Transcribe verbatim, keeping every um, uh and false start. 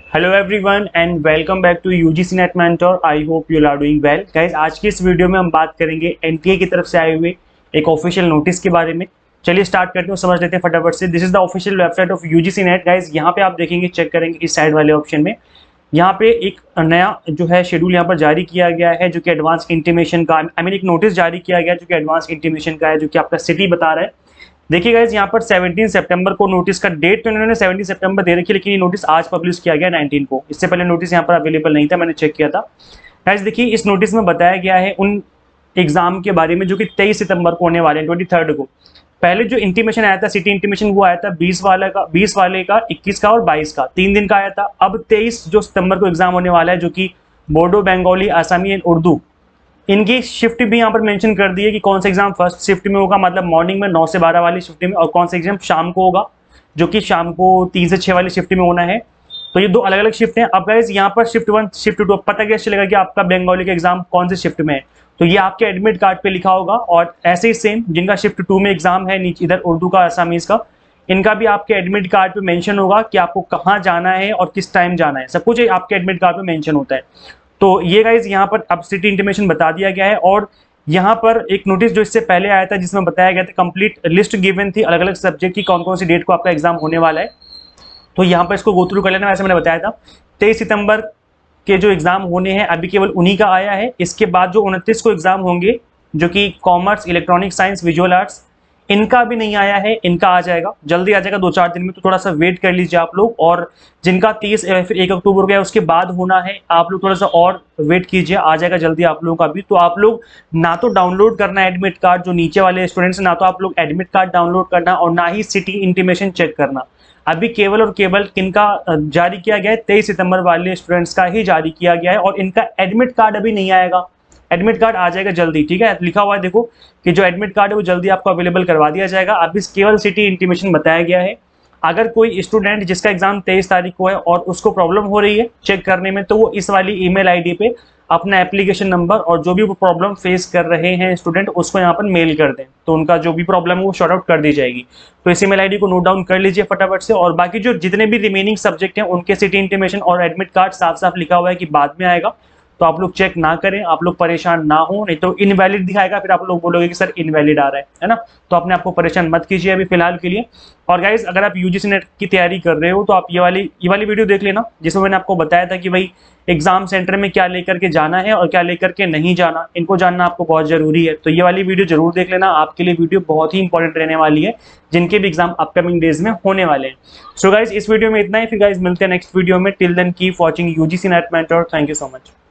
Hello everyone and welcome back to UGC NET mentor. I hope you are doing well guys. आज की इस video में हम बात करेंगे एनटीए की तरफ से आए हुए एक ऑफिशियल नोटिस के बारे में। चलिए स्टार्ट करते हैं, समझ लेते हैं फटाफट से। This is the official website of UGC NET guys. यहाँ पे आप देखेंगे, चेक करेंगे इस साइड वाले ऑप्शन में, यहाँ पे एक नया जो है शेड्यूल यहाँ पर जारी किया गया है जो कि एडवांस इंटीमेशन का, आई मीन एक नोटिस जारी किया गया है जो कि एडवांस इंटीमेशन का है, जो कि आपका सिटी बता रहा है। देखिए गाइस, यहाँ पर सत्रह सितंबर को नोटिस का डेट तो इन्होंने सत्रह सितंबर दे रखी है, लेकिन ये नोटिस आज पब्लिश किया गया उन्नीस को। इससे पहले नोटिस यहाँ पर अवेलेबल नहीं था, मैंने चेक किया था। गाइस देखिए, इस नोटिस में बताया गया है उन एग्जाम के बारे में जो कि तेईस सितंबर को होने वाले हैं, ट्वेंटी थर्ड को। पहले जो इंटीमेशन आया था, सिटी इंटीमेशन, वो आया था बीस वाले का बीस वाले का इक्कीस का और बाईस का, तीन दिन का आया था। अब तेईस जो सितंबर को एग्जाम होने वाला है, जो कि बोडो, बंगाली, आसामी एंड उर्दू, इनकी शिफ्ट भी यहाँ पर मेंशन कर दी है कि कौन सा एग्जाम फर्स्ट शिफ्ट में होगा, मतलब मॉर्निंग में नौ से बारह वाली शिफ्ट में, और कौन सा एग्जाम शाम को होगा जो कि शाम को तीन से छह वाली शिफ्ट में होना है। तो ये दो अलग अलग शिफ्ट हैं। अब गाइस यहाँ पर शिफ्ट वन, शिफ्ट टू, पता कैसे चलेगा कि आपका बंगाली का एग्जाम कौन से शिफ्ट में है? तो ये आपके एडमिट कार्ड पे लिखा होगा। और ऐसे ही सेम जिनका शिफ्ट टू में एग्जाम है, नीचे इधर उर्दू का, आसामीज का, इनका भी आपके एडमिट कार्ड पे मेंशन होगा कि आपको कहाँ जाना है और किस टाइम जाना है। सब कुछ आपके एडमिट कार्ड पे मेंशन होता है। तो ये गाइज यहाँ पर अब सिटी इंटीमेशन बता दिया गया है। और यहाँ पर एक नोटिस जो इससे पहले आया था जिसमें बताया गया था, कंप्लीट लिस्ट गिवन थी अलग अलग सब्जेक्ट की, कौन कौन सी डेट को आपका एग्जाम होने वाला है। तो यहाँ पर इसको गो थ्रू कर लेना। वैसे मैंने बताया था तेईस सितंबर के जो एग्जाम होने हैं अभी केवल उन्हीं का आया है। इसके बाद जो उनतीस को एग्जाम होंगे, जो कि commerce, electronic science, visual arts, इनका भी नहीं आया है। इनका आ जाएगा, जल्दी आ जाएगा दो चार दिन में। तो थोड़ा सा वेट कर लीजिए आप लोग। और जिनका तीस फिर एक अक्टूबर गया उसके बाद होना है, आप लोग थोड़ा सा और वेट कीजिए, आ जाएगा जल्दी आप लोगों का भी। तो आप लोग ना तो डाउनलोड करना है एडमिट कार्ड, जो नीचे वाले स्टूडेंट्स, ना तो आप लोग एडमिट कार्ड डाउनलोड करना और ना ही सिटी इंटीमेशन चेक करना। अभी केवल और केवल किनका जारी किया गया है? तेईस सितंबर वाले स्टूडेंट्स का ही जारी किया गया है। और इनका एडमिट कार्ड अभी नहीं आएगा, एडमिट कार्ड आ जाएगा जल्दी। ठीक है, लिखा हुआ है देखो कि जो एडमिट कार्ड है वो जल्दी आपको अवेलेबल करवा दिया जाएगा। अभी केवल सिटी इंटीमेशन बताया गया है। अगर कोई स्टूडेंट जिसका एग्जाम तेईस तारीख को है और उसको प्रॉब्लम हो रही है चेक करने में, तो वो इस वाली ईमेल आईडी पे अपना एप्लीकेशन नंबर और जो भी वो प्रॉब्लम फेस कर रहे हैं स्टूडेंट, उसको यहाँ पर मेल कर दें, तो उनका जो भी प्रॉब्लम है वो शॉर्ट आउट कर दी जाएगी। तो इस ईमेल आईडी को नोट डाउन कर लीजिए फटाफट से। और बाकी जो जितने भी रिमेनिंग सब्जेक्ट हैं उनके सिटी इंटीमेशन और एडमिट कार्ड साफ साफ लिखा हुआ है कि बाद में आएगा। तो आप लोग चेक ना करें, आप लोग परेशान ना हो, नहीं तो इनवैलिड दिखाएगा, फिर आप लोग बोलोगे कि सर इनवैलिड आ रहा है है ना। तो अपने आपको परेशान मत कीजिए अभी फिलहाल के लिए। और गाइस, अगर आप यूजीसी नेट की तैयारी कर रहे हो तो आप ये वाली ये वाली वीडियो देख लेना, जिसमें मैंने आपको बताया था कि भाई एग्जाम सेंटर में क्या लेकर के जाना है और क्या लेकर के नहीं जाना, इनको जानना आपको बहुत जरूरी है। तो ये वाली वीडियो जरूर देख लेना, आपके लिए वीडियो बहुत ही इंपॉर्टेंट रहने वाली है, जिनके भी एग्जाम अपकमिंग डेज में होने वाले हैं। सो गाइस, इस वीडियो में इतना ही। फिर गाइस मिलते हैं नेक्स्ट वीडियो में। Till then keep watching UGC NET mentor. Thank you so much.